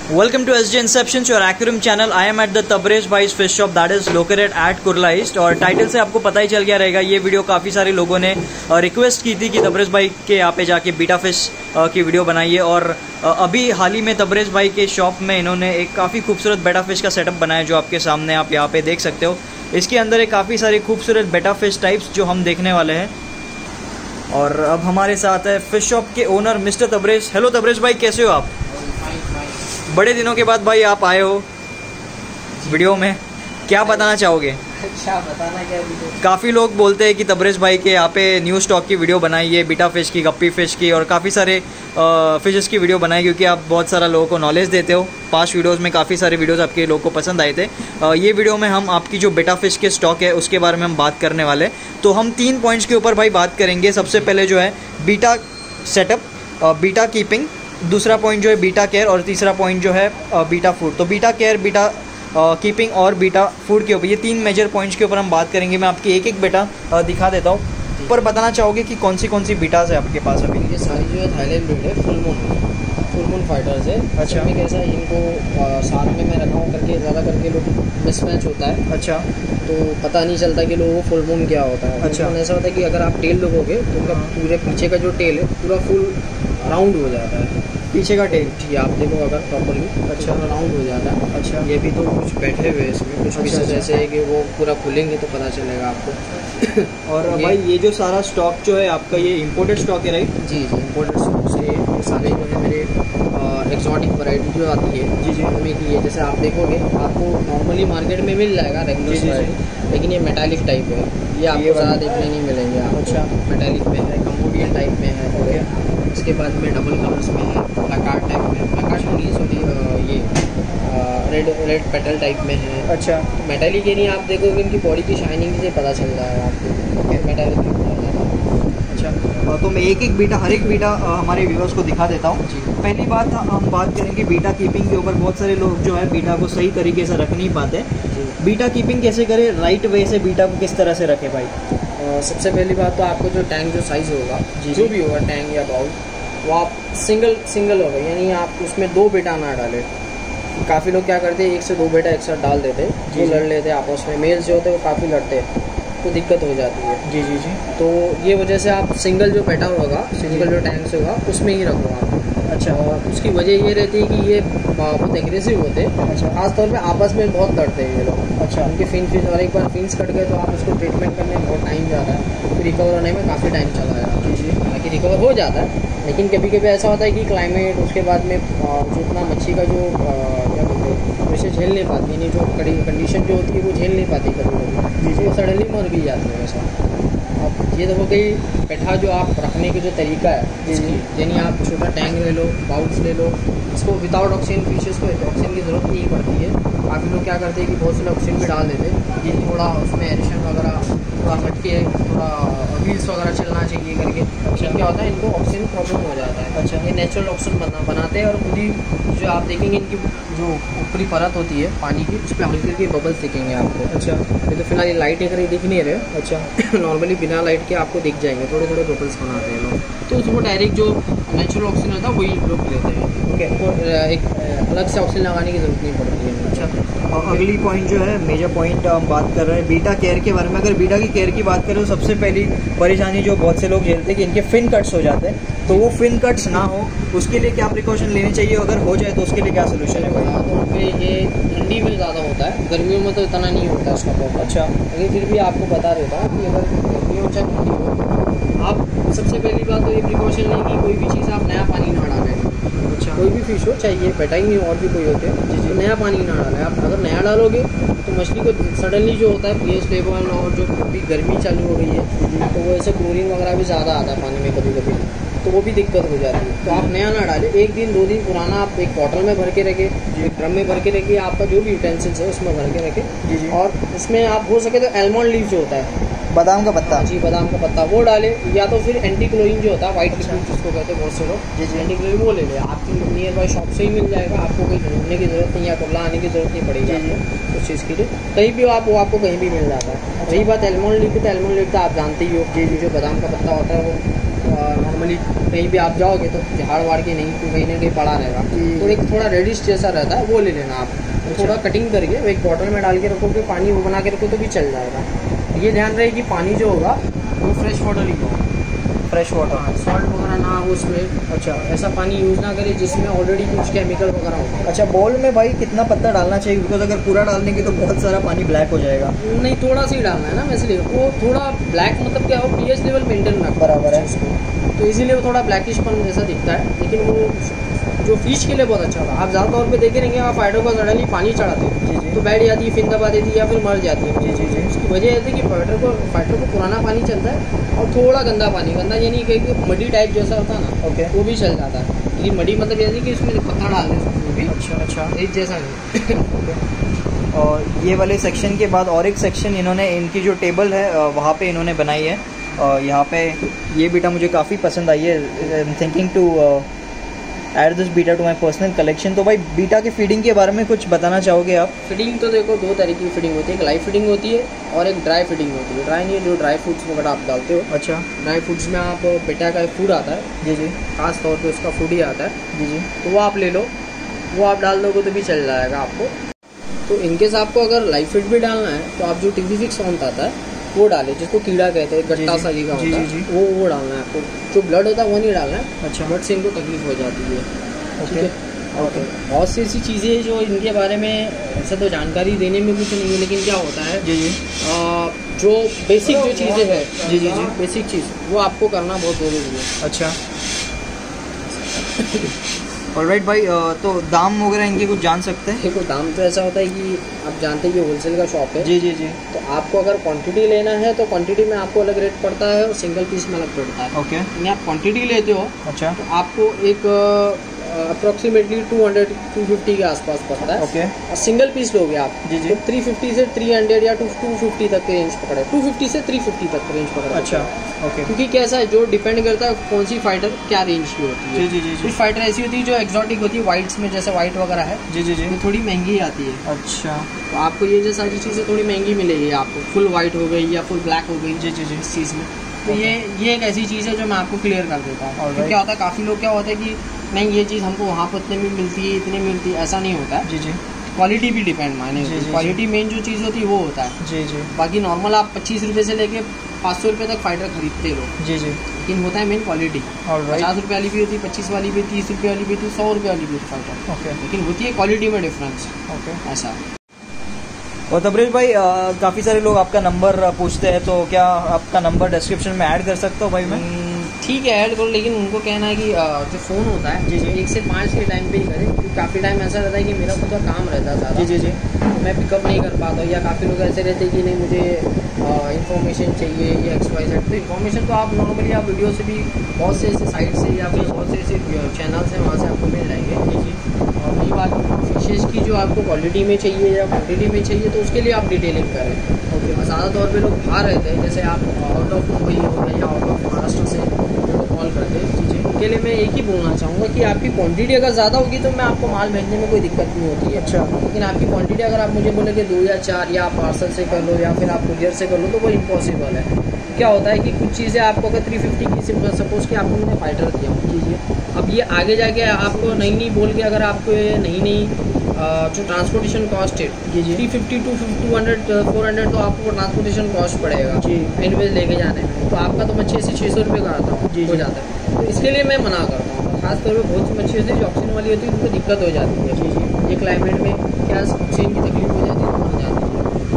Welcome to SJ Inceptions, your aquarium channel. I am at the Tabrez fish shop that is located at Kurla East. और title से आपको पता ही चल गया रहेगा, ये वीडियो काफ़ी सारे लोगों ने रिक्वेस्ट की थी कि तबरेज़ भाई के यहाँ पे जाके बीटा फिश की वीडियो बनाइए। और अभी हाल ही में तबरेज़ भाई के शॉप में इन्होंने एक काफ़ी खूबसूरत बेटा फिश का सेटअप बनाया जो आपके सामने आप यहाँ पे देख सकते हो। इसके अंदर एक काफ़ी सारी खूबसूरत बेटा फिश टाइप्स जो हम देखने वाले हैं। और अब हमारे साथ है फिश शॉप के owner mister Tabrez. Hello Tabrez भाई, कैसे हो आप? बड़े दिनों के बाद भाई आप आए हो वीडियो में, क्या बताना चाहोगे? अच्छा, बताना क्या वीडियो? काफ़ी लोग बोलते हैं कि तबरेज़ भाई के यहाँ पे न्यू स्टॉक की वीडियो बनाई है, बीटा फिश की, गप्पी फिश की और काफ़ी सारे फिशेस की वीडियो बनाई, क्योंकि आप बहुत सारा लोगों को नॉलेज देते हो। पास्ट वीडियोस में काफ़ी सारे वीडियोस आपके लोगों को पसंद आए थे। ये वीडियो में हम आपकी जो बेटा फिश के स्टॉक है उसके बारे में हम बात करने वाले। तो हम 3 पॉइंट्स के ऊपर भाई बात करेंगे। सबसे पहले जो है बीटा सेटअप, बीटा कीपिंग, दूसरा पॉइंट जो है बीटा केयर और तीसरा पॉइंट जो है बीटा फूड। तो बीटा केयर, बीटा कीपिंग और बीटा फूड के ऊपर, ये 3 मेजर पॉइंट्स के ऊपर हम बात करेंगे। मैं आपकी एक एक बेटा दिखा देता हूँ, पर बताना चाहोगे कि कौन सी बीटास है आपके पास अभी? ये सारी जो है थाईलैंड ब्रीड है, फुलमून फाइटर्स है। अच्छा। में कैसा है, इनको साथ में मैं रखा हूँ करके ज़्यादा करके लोग मिसमैच होता है। अच्छा। तो पता नहीं चलता कि लोगों को फुलमून क्या होता है। अच्छा। ऐसा होता है कि अगर आप टेल लोगोगे तो उनका पूरे पीछे का जो टेल है पूरा फुल राउंड हो जाता है, पीछे का टेल। जी, आप देखो अगर प्रॉपरली, अच्छा, राउंड हो जाता है। अच्छा। ये भी तो कुछ बैठे हुए इसमें, कुछ पीसेस ऐसे है कि वो पूरा खुलेंगे तो पता चलेगा आपको। और भाई ये जो सारा स्टॉक जो है आपका, ये इम्पोर्टेड स्टॉक है, राइट? जी, इम्पोर्टेड स्टॉक से ये सारे जो है मेरे एक्सॉटिक वैरायटी जो आती है, जी, उनमें की है। जैसे आप देखोगे आपको नॉर्मली मार्केट में मिल जाएगा रेगुलर वैरायटी, लेकिन ये मेटालिक टाइप है, ये आपको ज़्यादा देखने नहीं मिलेंगे आपको। अच्छा। मेटालिक में है, कमोडियन टाइप में है, ओके। इसके बाद में डबल कलर्स में है, प्लाकार्ड टाइप में, प्लाकार्ड नहीं सॉरी, ये रेड पेटल टाइप में है। अच्छा। मेटालिक ये नहीं, आप देखोगे इनकी बॉडी की शाइनिंग से पता चल जाएगा आपको मेटालिक। अच्छा, तो मैं एक एक बीटा, हर एक बीटा हमारे व्यूअर्स को दिखा देता हूँ। पहली बात हम बात करेंगे बीटा कीपिंग के ऊपर। बहुत सारे लोग जो है बीटा को सही तरीके से रख नहीं पाते। बीटा कीपिंग कैसे करें, राइट वे से बीटा को किस तरह से रखें भाई? सबसे पहली बात तो आपको जो टैंक जो साइज़ होगा, जो भी होगा टैंक या बाउल, वो आप सिंगल होगा, यानी आप उसमें 2 बेटा ना डालें। काफ़ी लोग क्या करते हैं, 1 से 2 बेटा एक साथ डाल देते हैं, जो लड़ लेते हैं आपस में। मेल्स जो होते हैं वो काफ़ी लड़ते हैं, तो दिक्कत हो जाती है। जी। तो ये वजह से आप सिंगल जो बेटा होगा, सिंगल जो टैंक से होगा उसमें ही रखो आप। अच्छा। और उसकी वजह ये रहती है कि ये बहुत एग्रेसिव होते हैं। अच्छा। खासतौर पे आपस में बहुत लड़ते हैं ये लोग। अच्छा। उनके फिंस और एक बार फिंस कट गए तो आप उसको ट्रीटमेंट करने में बहुत टाइम जाता है, फिर रिकवर होने में काफ़ी टाइम चला जाता है। जी। हालांकि रिकवर हो जाता है, लेकिन कभी कभी ऐसा होता है कि क्लाइमेट, उसके बाद में जितना मच्छी का जो क्या बोलते हैं, वैसे झेल नहीं पाती, यानी जो कंडीशन जो होती है वो झेल नहीं पाती कभी कभी, वो सडनली मर भी जाती है वैसा। अब ये देखो कि बैठा जो आप रखने के जो तरीका है, यानी आप छोटा टैंक ले लो, बाउल्स ले लो, इसको विदाउट ऑक्सीजन फिशेस को ऑक्सीजन की ज़रूरत नहीं पड़ती है। काफ़ी लोग क्या करते हैं कि बहुत से ऑक्सीजन भी डाल देते हैं, ये थोड़ा उसमें एडिशन वगैरह, थोड़ा मटके, थोड़ा व्हील्स वगैरह चलना चाहिए करके। अच्छा। क्या होता है, इनको ऑक्सीजन प्रॉब्लम हो जाता है। अच्छा। ये नेचुरल ऑक्सीजन बनाते हैं और खुद ही जो आप देखेंगे इनकी जो ऊपरी परत होती है पानी की, उस पर हल्के हल्के बबल्स दिखेंगे आपको। अच्छा। ये तो फिलहाल ये लाइट अगर दिख नहीं रहे। अच्छा। नॉर्मली बिना लाइट के आपको दिख जाएंगे, थोड़े थोड़े बबल्स बनाते हैं लोग, तो उसको डायरेक्ट जो नेचुरल ऑक्सीजन होता है वही लोग लेते हैं। ओके। तो एक अलग से ऑक्सीजन लगाने की ज़रूरत नहीं पड़ती है। अच्छा। और अगली पॉइंट जो है, मेजर पॉइंट हम बात कर रहे हैं बीटा केयर के बारे में। अगर बीटा की केयर की बात करें तो सबसे पहली परेशानी जो बहुत से लोग झेलते हैं कि इनके फिन कट्स हो जाते हैं, तो वो फिन कट्स ना हो उसके लिए क्या प्रिकॉशन लेनी चाहिए? अगर हो जाए तो उसके लिए क्या सोल्यूशन है? तो ये ठंडी में ज़्यादा होता है, गर्मियों में तो इतना नहीं होता इसका प्रॉब्लम। अच्छा। लेकिन फिर भी आपको बता देता हूँ कि अगर गर्मियों चाहे ठंडी हो, आप सबसे पहली बात तो ये प्रिकॉशन लें कि कोई भी चीज़ आप नया पानी ना डालें। अच्छा। कोई भी फिश हो, चाहे ये बेटा ही नहीं और भी कोई होते हैं, तो नया पानी ना डालें। आप अगर नया डालोगे तो मछली को सडनली जो होता है पीएच लेवल, और जो अभी गर्मी चालू हो गई है तो वो ऐसे क्लोरीन वगैरह भी ज़्यादा आता है पानी में कभी कभी, तो वो भी दिक्कत हो जाती है। तो आप नया ना डालें, 1 दिन 2 दिन पुराना आप एक बॉटल में भर के रखें, एक ड्रम में भर के रखिए, आपका जो भी यूटेंसिल्स है उसमें भर के रखें। और उसमें आप हो सके तो एलमंड लीव जो होता है, बादाम का पत्ता। जी बादाम का पत्ता वो डाले, या तो फिर एंटी क्लोरीन जो होता है व्हाइट लिक्विड जिसको कहते हैं बहुत से लोग, जी जी एंटी क्लोरीन वो ले ले, आपकी नियर बाई शॉप से ही मिल जाएगा, आपको कहीं ढूंढने की जरूरत नहीं या कुर्ला आने की जरूरत नहीं पड़ेगी आपको उस चीज़ के लिए, कहीं भी आप वो आपको कहीं भी मिल जाता है। रही बात एलमंड लीफ, तो एलमंड लीफ तो आप जानते ही हो जी, जो बादाम का पत्ता होता है वो नॉर्मली कहीं भी आप जाओगे तो झाड़ वाड़ के नहीं, कहीं ना कहीं पड़ा रहेगा, तो एक थोड़ा रेडिश जैसा रहता है, वो ले लेना आप, थोड़ा कटिंग करके एक बॉटल में डाल के रखोगे, पानी वो बना के रखो तो भी चल जाएगा। ये ध्यान रहे कि पानी जो होगा वो फ्रेश वाटर ही हो, फ्रेश वाटर, सॉल्ट वगैरह ना हो उसमें। अच्छा, ऐसा पानी यूज़ ना करें जिसमें ऑलरेडी कुछ केमिकल वगैरह हो। अच्छा, बॉल में भाई कितना पत्ता डालना चाहिए? बिकॉज अगर पूरा डाल देंगे तो बहुत सारा पानी ब्लैक हो जाएगा। नहीं, थोड़ा सा ही डालना है ना, इसलिए वो थोड़ा ब्लैक मतलब क्या हो, पीएच लेवल मेंटेन रखना बराबर है उसको, तो इसीलिए वो थोड़ा ब्लैकिशपन जैसा दिखता है, लेकिन वो जो फिश के लिए बहुत अच्छा होगा। आप ज़्यादा तौर पे देखे रहेंगे, आप फाइटर को सडनली पानी चढ़ाते हैं तो बैठ जाती है, फिर दबा देती है या फिर मर जाती है। जी, उसकी वजह यह थी कि फाइटर को पुराना पानी चलता है और थोड़ा गंदा पानी, गंदा यानी कहीं मडी टाइप जैसा होता है ना, ओके, वो भी चल जाता है। लेकिन मडी मतलब यह कि उसमें पत्ता डाल दें वो भी। अच्छा, रेत जैसा नहीं। और ये वाले सेक्शन के बाद और एक सेक्शन इन्होंने, इनकी जो टेबल है वहाँ पे इन्होंने बनाई है, और यहाँ पे ये बीटा मुझे काफ़ी पसंद आई है। I am thinking to add this betta to my personal collection. तो भाई बीटा की फीडिंग के बारे में कुछ बताना चाहोगे आप? फीडिंग तो देखो दो तरीके की फीडिंग होती है, एक लाइव फीडिंग होती है और एक ड्राई फीडिंग होती है। ड्राई नहीं, जो ड्राई फूड्स वगैरह आप डालते हो। अच्छा, ड्राई फूड्स में आप बेटा का फूड आता है, जी, खास तौर पे उसका फूड ही आता है, जी, तो वो आप ले लो, वो आप डाल दोगे तो भी चल जाएगा आपको। तो इनकेस आपको अगर लाइव फीड भी डालना है तो आप जो टीवी फिक्स ऑन आता है वो डाले, जिसको कीड़ा कहते हैं, गट्टा सा जी का होता है, वो डालना है आपको। जो ब्लड होता है वो नहीं डालना है। अच्छा, ब्लड से इनको तकलीफ हो जाती है। ओके, ओके, बहुत सी ऐसी चीज़ें जो इनके बारे में ऐसे तो जानकारी देने में कुछ नहीं है, लेकिन क्या होता है, जी, जो बेसिक जो चीज़ें हैं, जी, बेसिक चीज़ वो आपको करना बहुत ज़रूरी है। अच्छा, ऑलराइट भाई, तो दाम वगैरह इनके कुछ जान सकते हैं? देखो दाम तो ऐसा होता है कि आप जानते हैं कि होलसेल का शॉप है, जी, तो आपको अगर क्वांटिटी लेना है तो क्वांटिटी में आपको अलग रेट पड़ता है और सिंगल पीस में अलग पड़ता है। ओके, यानी आप क्वांटिटी लेते हो, अच्छा, तो आपको एक अप्रोक्सीमेटली 200-250 के आसपास पड़ता है। ओके, और सिंगल पीस लोगे आप, जी, तो 350 से 300 या 250 तक के रेंज पकड़े, 250 से 350 तक के रेंज पकड़े। अच्छा, ओके, क्योंकि कैसा है, जो डिपेंड करता है कौन सी फाइटर क्या रेंज की होती है। जी, कुछ फाइटर ऐसी होती है जो एक्सोटिक होती है, व्हाइट्स में, जैसे व्हाइट वगैरह है, जी, वो थोड़ी महंगी आती है। अच्छा, तो आपको ये जो सारी चीज़ें थोड़ी महंगी मिलेगी आपको, फुल व्हाइट हो गई या फुल ब्लैक हो गई, जी, इस चीज़ में। तो ये एक ऐसी चीज़ है जो मैं आपको क्लियर कर देता हूँ। तो क्या होता है, काफ़ी लोग क्या होता है कि नहीं ये चीज़ हमको वहाँ पर इतने में मिलती है, इतने मिलती है, ऐसा नहीं होता है। जी, क्वालिटी भी डिपेंड माने, क्वालिटी मेन जो चीज़ होती है वो होता है। जी, बाकी नॉर्मल आप 25 रुपये से लेके 500 रुपये तक फाइटर खरीदते हो। जी, लेकिन होता है मेन क्वालिटी। 50 रुपये वाली भी होती है, 25 वाली भी, 30 रुपये वाली भी होती है, 100 रुपये वाली भी होती है फाइटर। ओके, लेकिन होती है क्वालिटी में डिफरेंस। ओके, ऐसा। और तबरेज भाई, काफ़ी सारे लोग आपका नंबर पूछते हैं, तो क्या आपका नंबर डिस्क्रिप्शन में ऐड कर सकता हूँ भाई मैं? ठीक है, ऐड करो, लेकिन उनको कहना है कि जो फ़ोन होता है, जी, 1 से 5 के टाइम पे ही करें, क्योंकि काफ़ी टाइम ऐसा रहता है कि मेरा खुद का काम रहता है ज़्यादा, जी, तो मैं पिकअप नहीं कर पाता हूँ, या काफ़ी लोग ऐसे रहते हैं कि नहीं मुझे इन्फॉर्मेशन चाहिए या XYZ। तो इन्फॉर्मेशन तो आप नॉर्मली आप वीडियो से भी, बहुत से ऐसे साइट से या फिर बहुत से ऐसे चैनल्स हैं, वहाँ से आपको मिल जाएंगे। जी, और वही बात फिशेज़ की जो आपको क्वालिटी में चाहिए या क्वांटिटी में चाहिए, तो उसके लिए आप डिटेलिंग करें। ओके, ज़्यादा तौर पे लोग बाहर रहते हैं, जैसे आप आउट ऑफ मुंबई हो गए या आउट ऑफ महाराष्ट्र से कॉल करते हैं, जी, उनके लिए मैं एक ही बोलना चाहूँगा कि आपकी क्वांटिटी अगर ज़्यादा होगी तो मैं आपको माल भेजने में कोई दिक्कत नहीं होती है। अच्छा, लेकिन आपकी क्वांटिटी अगर आप मुझे बोले कि 2 या 4, या आप पार्सल से कर लो या फिर आप कुरियर से कर लो, तो वो इम्पॉसिबल है। क्या होता है कि कुछ चीज़ें आपको अगर 350 की, सपोज कि आपको मैंने फाइटर दिया, जी, अब ये आगे जाके आपको नहीं बोल के अगर आपको ये नहीं जो ट्रांसपोर्टेशन कॉस्ट है, जी, 350 to 200 400 तो आपको ट्रांसपोर्टेशन कॉस्ट पड़ेगा, जी, एनवेज लेके जाने में, तो आपका तो मच्छी से 600 रुपये का आता है, हो जाता है। तो इसके लिए मैं मना करता हूँ। खासतौर पर बहुत सी मच्छी होती है जो ऑक्सीजन वाली होती है, उनको दिक्कत हो जाती है। जी, ये क्लाइमेट में क्या ऑक्सीजन की तकलीफ हो जाती है, तो मर जाती है।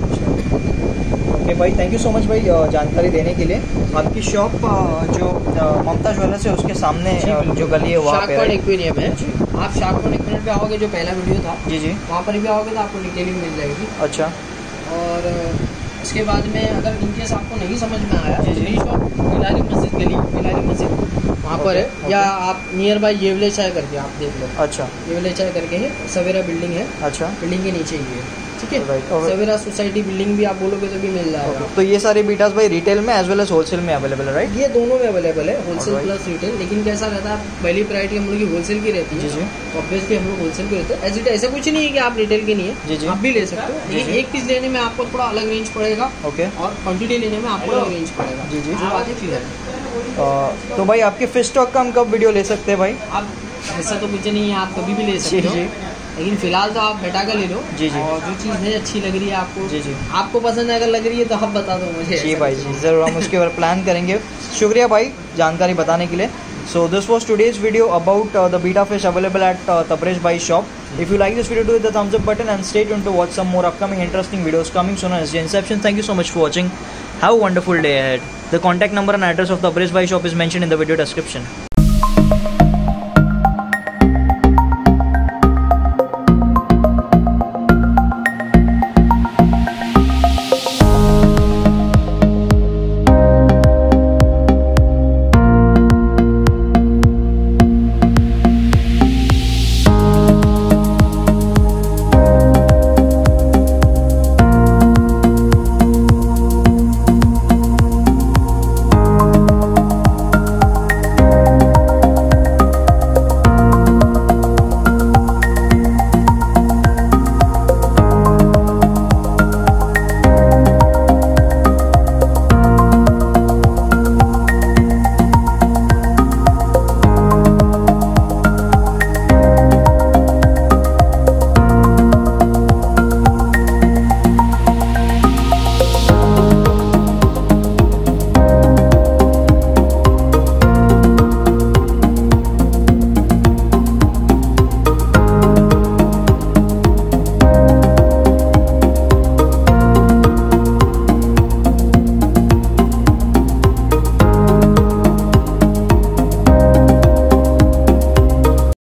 ओके भाई, थैंक यू सो मच भाई जानकारी देने के लिए। आपकी शॉप जो ममता ज्वेलर्स है उसके सामने जो गली है वहाँ पे एक्वेरियम है। आप शार्क पॉइंट एक्वेरियम पे आओगे, जो पहला वीडियो था, जी, वहाँ पर भी आओगे तो आपको डिटेलिंग मिल जाएगी। अच्छा, और इसके बाद में अगर इनकेस आपको नहीं समझ में आया, मेरी शॉप मिलारी मस्जिद गली, मिलारी मस्जिद वहाँ पर है, या आप नियर बाई येवले चाय करके आप देख लो। अच्छा, येवले चाय करके है, सवेरा बिल्डिंग है। अच्छा, बिल्डिंग के नीचे ही है। ठीक है। सवेरा सोसाइटी बिल्डिंग भी आप बोलोगे तो भी मिल जाएगा। तो ये सारे बीटास भाई रिटेल में एज वेल एज होलसेल में अवेलेबल है, राइट? ये दोनों में अवेलेबल है, होलसेल प्लस रिटेल। लेकिन कैसा रहता है, पहली प्रायोरिटी हम लोग की होलसेल की रहती है, तो ऑब्वियसली हम लोग होलसेल की रहते हैं। ऐसा कुछ नहीं है कि आप रिटेल के नहीं है, आप भी ले सकते हो, लेकिन एक पीस लेने में आपको थोड़ा अलग रेंज पड़ेगा, ओके, और क्वांटिटी लेने में आपको अलग रेंज पड़ेगा। जी जी, बात है क्लियर है। तो भाई आपके फिश स्टॉक का हम कब वीडियो ले सकते हैं भाई? आप ऐसा तो कुछ नहीं है, आप कभी भी ले सकते हो, लेकिन फिलहाल तो आप बेटा का ले लो। जी जी, और जो चीज़ है अच्छी लग रही है आपको, जी जी, आपको पसंद अगर लग रही है तो आप बता दो मुझे। जी भाई जी, ज़रूर हम उसके ऊपर प्लान करेंगे। शुक्रिया भाई जानकारी बताने के लिए। So this was today's video about the betta fish available at Tabrez by shop. If you like this video, do hit the thumbs up button and stay tuned to watch some more upcoming interesting videos coming soon on SJ Inception. Thank you so much for watching. Have a wonderful day ahead. The contact number and address of Tabrez by shop is mentioned in the video description.